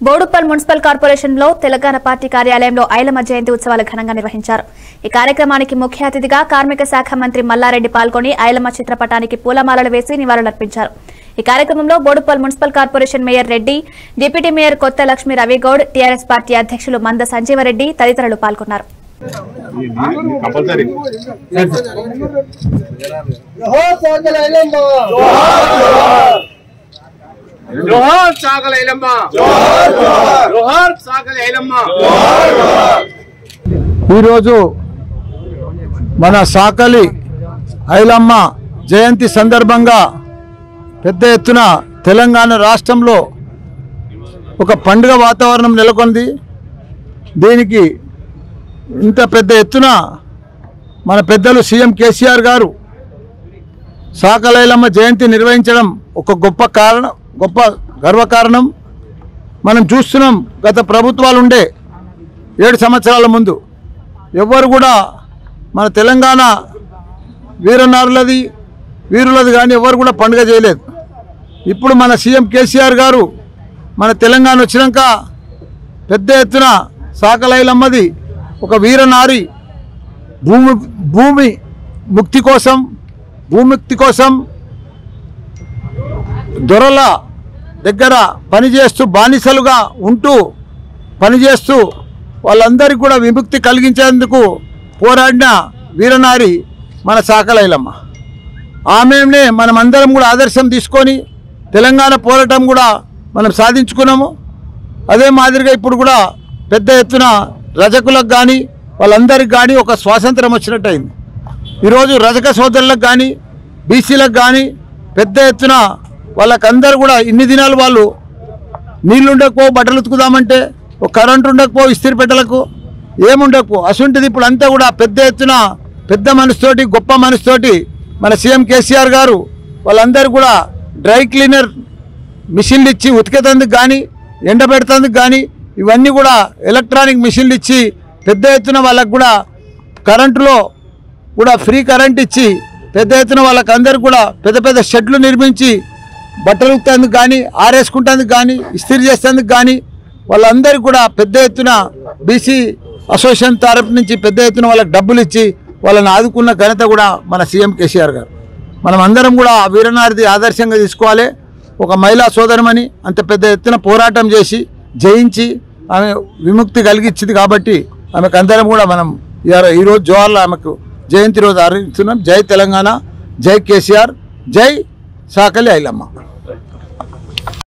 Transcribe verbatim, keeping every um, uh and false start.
Boduppal municipal corporation లో Telangana party కార్యాలయంలో ఐలమ్మ జయంతి ఉత్సవాలు ఘనంగా నిర్వహించారు। ఈ కార్యక్రమానికి ముఖ్య అతిథిగా కార్మిక శాఖ మంత్రి మల్లారెడ్డి పాల్గొని ఐలమ్మ చిత్రపటానికి పూలమాలలు వేసి నివాళులర్పించారు। ఈ కార్యక్రమంలో Boduppal municipal corporation mayor Reddy, deputy mayor Kotha Lakshmi Ravi Goud, TRS party అధ్యక్షులు మంద సంజీవరెడ్డి తదితరులు పాల్గొన్నారు। जोहार सागल ऐलम्मा जोहार जोहार जोहार सागल ऐलम्मा जोहार जोहार ఈ రోజు మన సాకలి ఐలమ్మ జయంతి సందర్భంగా పెద్ద ఎత్తున తెలంగాణ రాష్ట్రంలో ఒక పండుగ వాతావరణం నెలకొంది। దీనికి ఇంత పెద్ద ఎత్తున మన పెద్దలు సీఎం కేసీఆర్ గారు సాకలి ఐలమ్మ జయంతి నిర్వహించడం ఒక గొప్ప కారణం, గొప్ప గర్వకారణం। మనం చూస్తున్నాం, గత ప్రభుత్వాలు ఉండే ఏడు సంవత్సరాల ముందు ఎవ్వరు కూడా మన తెలంగాణ వీరనారులది వీరులది కానీ ఎవరు కూడా పండుగ చేయలేదు। ఇప్పుడు మన సీఎం కేసీఆర్ గారు మన తెలంగాణ వచ్చినాక పెద్ద ఎత్తున సాకలి ఐలమ్మది ఒక వీరనారి భూమి భూమి ముక్తి కోసం భూముక్తి కోసం దొరల దగ్గర పనిచేస్తూ బానిసలుగా ఉంటూ పనిచేస్తూ వాళ్ళందరికీ కూడా విముక్తి కలిగించేందుకు పోరాడిన వీరనారి మన సాకలి ఐలమ్మ। ఆమెనే మనం అందరం కూడా ఆదర్శం తీసుకొని తెలంగాణ పోరాటం కూడా మనం సాధించుకున్నాము। అదే మాదిరిగా ఇప్పుడు కూడా పెద్ద ఎత్తున రజకులకు కానీ వాళ్ళందరికీ కానీ ఒక స్వాతంత్రం వచ్చినట్టు అయింది। ఈరోజు రజక సోదరులకు కానీ బీసీలకు కానీ పెద్ద ఎత్తున వాళ్ళకందరూ కూడా ఇన్ని దినాలు వాళ్ళు నీళ్ళు ఉండకపో, బట్టలు ఉతుకుదామంటే ఒక కరెంటు ఉండకపో, ఇస్త్రీ పెట్టలకు ఏముండకపో, అసుంటిది ఇప్పుడు అంతా కూడా పెద్ద ఎత్తున పెద్ద మనసుతోటి గొప్ప మనసుతోటి మన సీఎం కేసీఆర్ గారు వాళ్ళందరూ కూడా డ్రై క్లీనర్ మిషన్లు ఇచ్చి ఉతికేతందుకు కానీ ఎండబెడతందుకు కానీ ఇవన్నీ కూడా ఎలక్ట్రానిక్ మిషన్లు ఇచ్చి పెద్ద ఎత్తున వాళ్ళకు కూడా కరెంటులో కూడా ఫ్రీ కరెంట్ ఇచ్చి పెద్ద ఎత్తున వాళ్ళకందరూ కూడా పెద్ద పెద్ద షెడ్లు నిర్మించి బట్టలు ఉతికేందుకు కానీ ఆరేసుకుంటేందుకు కానీ ఇస్త్రీ చేసేందుకు కానీ వాళ్ళందరికీ కూడా పెద్ద ఎత్తున బీసీ అసోసియేషన్ తరఫు నుంచి పెద్ద ఎత్తున వాళ్ళకి డబ్బులు ఇచ్చి వాళ్ళని ఆదుకున్న ఘనత కూడా మన సీఎం కేసీఆర్ గారు। మనం అందరం కూడా ఆ వీరనారిది ఆదర్శంగా తీసుకోవాలి। ఒక మహిళా సోదరమని అంత పెద్ద ఎత్తున పోరాటం చేసి జయించి ఆమె విముక్తి కలిగించింది కాబట్టి ఆమెకు అందరం కూడా మనం ఈరోజు జోహార్లో ఆమెకు జయంతి రోజు ఆరంభిస్తున్నాం। జై తెలంగాణ, జై కేసీఆర్, జై సాకలి ఐలమ్మ।